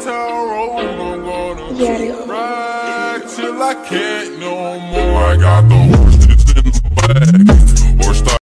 town road, I'm gonna Diario. ride till I can't no more. I got the